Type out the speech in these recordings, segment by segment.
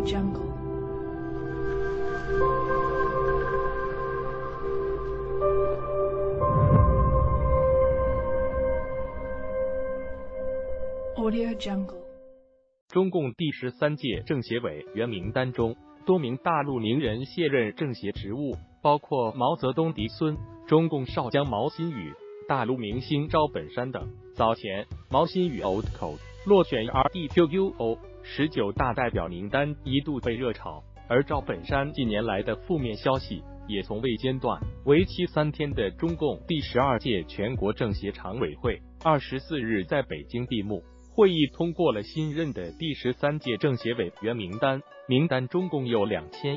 Jungle. Audio Jungle. 中共第13届政协委员名单中，多名大陆名人卸任政协职务，包括毛泽东嫡孙、中共少将毛新宇、大陆明星赵本山等。早前，毛新宇 Old Code 落选 RDQUO 19大代表名单一度被热炒，而赵本山近年来的负面消息也从未间断。为期3天的中共第12届全国政协常委会24日在北京闭幕。会议通过了新任的第13届政协委员名单，名单中共有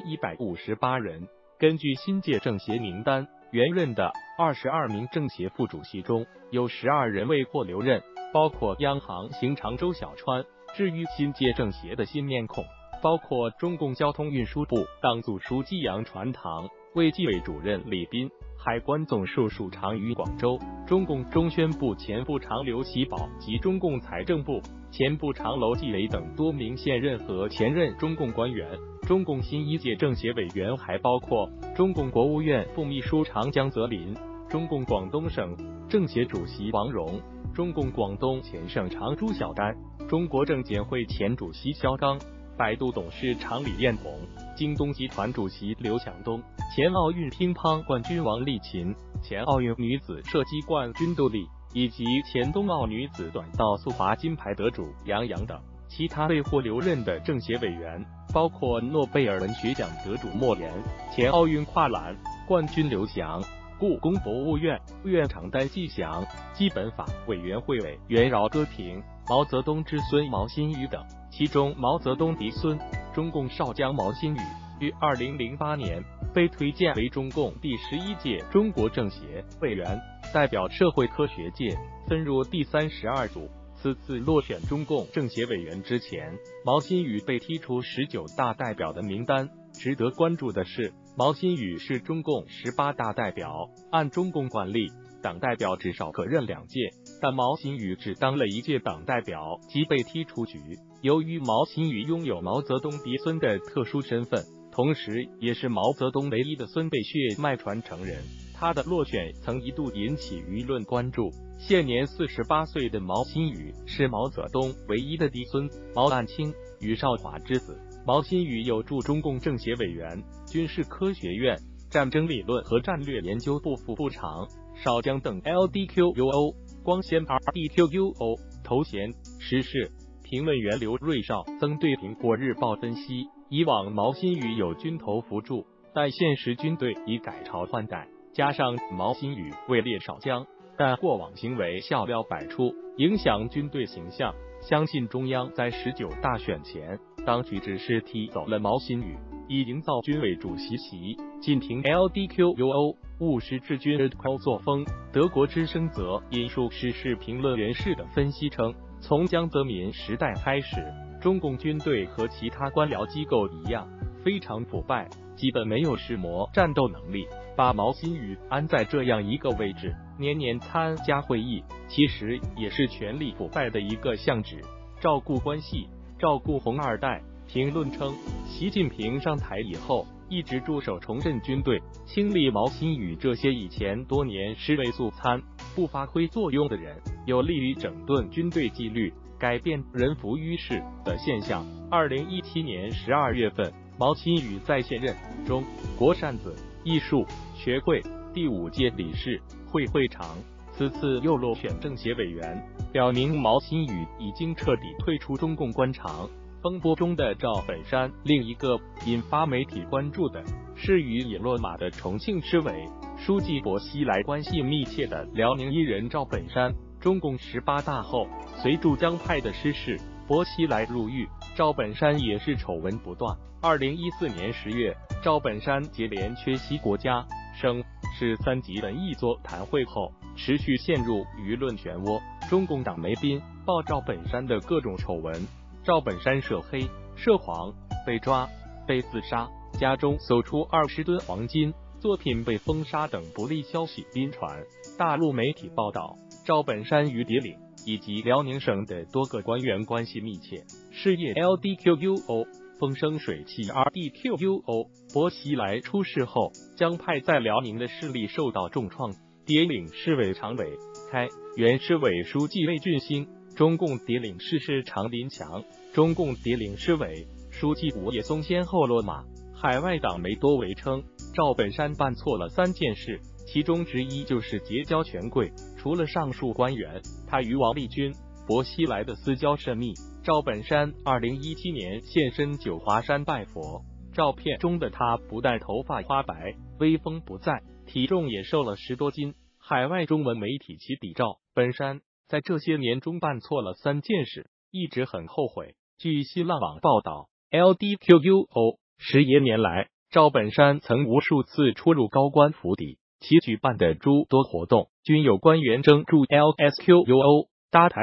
2158人。根据新届政协名单，原任的22名政协副主席中，有12人未获留任，包括央行行长周小川。至于新届政协的新面孔，包括中共交通运输部党组书记杨传堂、卫计委主任李斌、海关总署署长于广州、中共中宣部前部长刘奇葆及中共财政部前部长楼继伟等多名现任和前任中共官员。中共新一届政协委员还包括中共国务院副秘书长江泽民、中共广东省政协主席王荣、中共广东前省长朱晓丹、中国证监会前主席肖钢、百度董事长李彦宏、京东集团主席刘强东、前奥运乒乓冠军王励勤、前奥运女子射击冠军杜丽，以及前冬奥女子短道速滑金牌得主杨洋等。其他未获留任的政协委员包括诺贝尔文学奖得主莫言、前奥运跨栏冠军刘翔、故宫博物院院长戴季祥、基本法委员会委员饶戈平、毛泽东之孙毛新宇等。其中毛泽东嫡孙、中共少将毛新宇于2008年被推荐为中共第11届中国政协委员，代表社会科学界，分入第32组。此次落选中共政协委员之前，毛新宇被踢出19大代表的名单。值得关注的是，毛新宇是中共18大代表，按中共惯例，党代表至少可任2届，但毛新宇只当了1届党代表即被踢出局。由于毛新宇拥有毛泽东嫡孙的特殊身份，同时也是毛泽东唯一的孙辈血脉传承人，他的落选曾一度引起舆论关注。现年48岁的毛新宇是毛泽东唯一的嫡孙，毛岸青、余少华之子。毛新宇有驻中共政协委员、军事科学院战争理论和战略研究部副部长、少将等 LDQUO、光纤 RDQUO 头衔。时事评论员刘瑞绍曾对苹果日报分析，以往毛新宇有军头辅助，但现时军队已改朝换代，加上毛新宇位列少将，但过往行为笑料百出，影响军队形象。相信中央在19大选前，当局只是踢走了毛新宇，以营造军委主席席。仅凭 LDQUO 务实治军的高作风。德国之声则引述时事评论人士的分析称，从江泽民时代开始，中共军队和其他官僚机构一样，非常腐败，基本没有实磨战斗能力。把毛新宇安在这样一个位置，年年参加会议，其实也是权力腐败的一个象徵。照顾关系，照顾红二代。评论称，习近平上台以后，一直驻守重振军队，清理毛新宇这些以前多年尸位素餐、不发挥作用的人，有利于整顿军队纪律，改变人浮于事的现象。2017年12月份，毛新宇在现任中国扇子艺术学会第5届理事会会长，此次又落选政协委员，表明毛新宇已经彻底退出中共官场。风波中的赵本山，另一个引发媒体关注的是与也落马的重庆市委书记薄熙来关系密切的辽宁艺人赵本山。中共18大后，随著江派的失势，薄熙来入狱，赵本山也是丑闻不断。2014年10月，赵本山接连缺席国家、省、市3级文艺座谈会后，持续陷入舆论漩涡。中共党媒斌报赵本山的各种丑闻，赵本山涉黑、涉黄，被抓、被自杀，家中搜出20吨黄金，作品被封杀等不利消息频传。大陆媒体报道，赵本山与蝶岭以及辽宁省的多个官员关系密切，事业 LDQUO 风生水起。RDQUO 薄熙来出事后，江派在辽宁的势力受到重创。蝶岭市委常委开，原市委书记魏俊兴，中共蝶岭市市长林强，中共蝶岭市委书记吴业松先后落马。海外党媒多为称，赵本山办错了3件事，其中之一就是结交权贵。除了上述官员，他与王立军、薄熙来的私交甚密。赵本山2017年现身九华山拜佛，照片中的他不但头发花白，威风不再，体重也瘦了10多斤。海外中文媒体其比赵本山在这些年中办错了3件事，一直很后悔。据新浪网报道 ，LDQUO 10余年来，赵本山曾无数次出入高官府邸，其举办的诸多活动均有官员征驻 LSQUO、搭台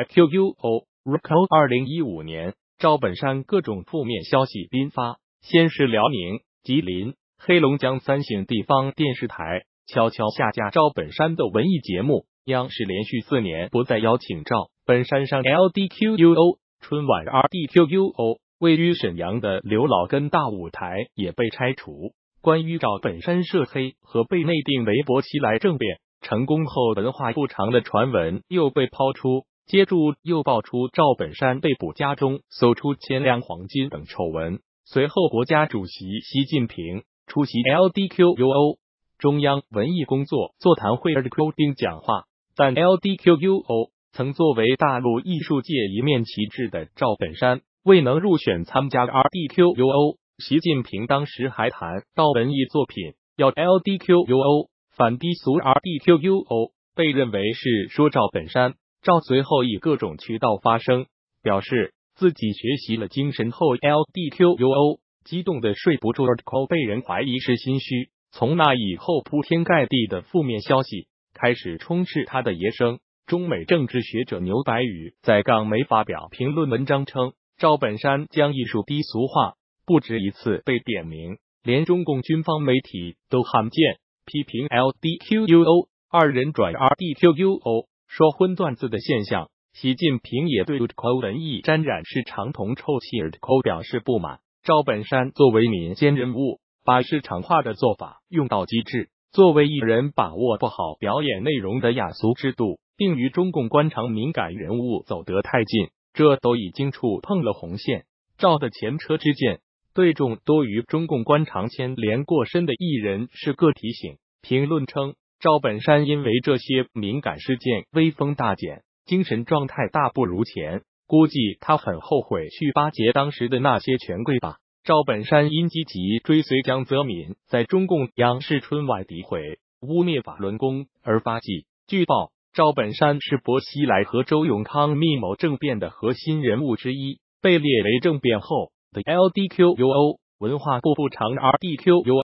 QUO。2015年，赵本山各种负面消息频发，先是辽宁、吉林、黑龙江3省地方电视台悄悄下架赵本山的文艺节目，央视连续4年不再邀请赵本山上 LDQUO。春晚 RDQUO 位于沈阳的刘老根大舞台也被拆除。关于赵本山涉黑和被内定为薄熙来政变成功后文化不长的传闻又被抛出，接着又爆出赵本山被捕家中搜出千两黄金等丑闻。随后，国家主席习近平出席 LDQUO 中央文艺工作座谈会并讲话，但 LDQUO 曾作为大陆艺术界一面旗帜的赵本山未能入选参加 RDQUO。习近平当时还谈到文艺作品要 LDQUO 反低俗 RDQUO 被认为是说赵本山。赵随后以各种渠道发声，表示自己学习了精神后 LDQUO 激动的睡不住，被人怀疑是心虚。从那以后，铺天盖地的负面消息开始充斥他的野生。中美政治学者牛白羽在港媒发表评论文章称，赵本山将艺术低俗化，不止一次被点名，连中共军方媒体都罕见批评 LDQUO 二人转 RDQUO 说荤段子的现象。习近平也对文艺沾染是长同臭气表示不满。赵本山作为民间人物，把市场化的做法用到极致，作为艺人把握不好表演内容的雅俗之度，并与中共官场敏感人物走得太近，这都已经触碰了红线。赵的前车之鉴对众多与中共官场牵连过深的艺人是个提醒。评论称，赵本山因为这些敏感事件威风大减，精神状态大不如前，估计他很后悔去巴结当时的那些权贵吧。赵本山因积极追随江泽民在中共央视春晚诋毁、污蔑法轮功而发迹。据报，赵本山是薄熙来和周永康密谋政变的核心人物之一，被列为政变后的 LDQUO 文化部部长。RDQUO